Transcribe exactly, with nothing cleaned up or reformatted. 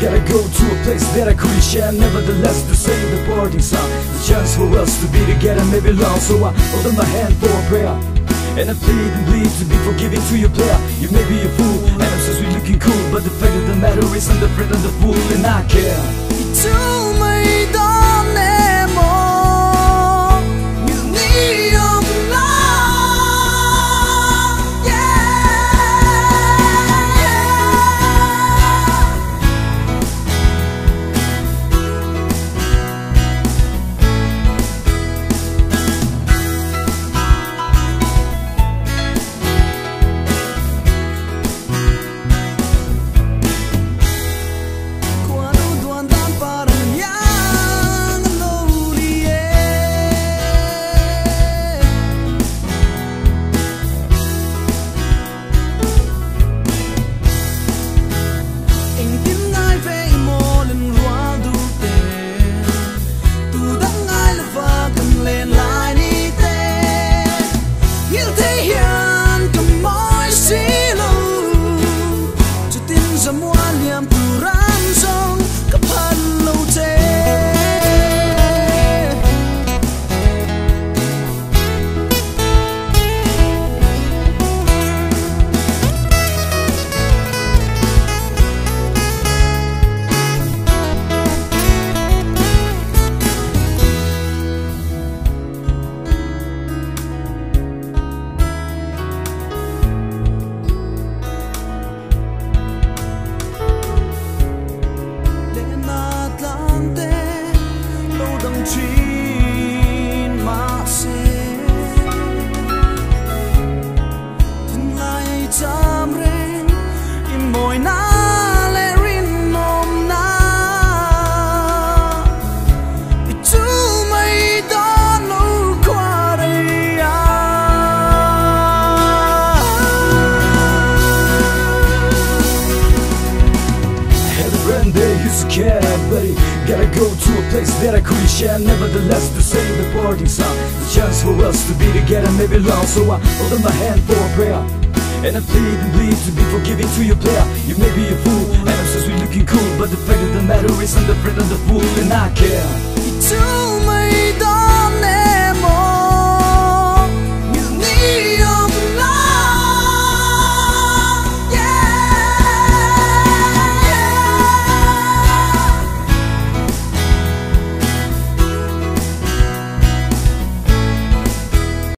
Gotta go to a place that I couldn't share. Nevertheless, to save the parting sound, the chance for us to be together may be long. So I hold up my hand for a prayer, and I plead and bleed to be forgiving to your player. You may be a fool, and I'm so sweet looking cool, but the fact of the matter is I'm the friend of the fool, and I care. Gotta go to a place that I couldn't share. Nevertheless, to save the parting sound, the chance for us to be together may be long. So I hold up my hand for a prayer, and I plead and bleed to be forgiving to your player. You may be a fool, and I'm so sweet looking cool, but the fact of the matter is I'm the friend of the fool, and I care.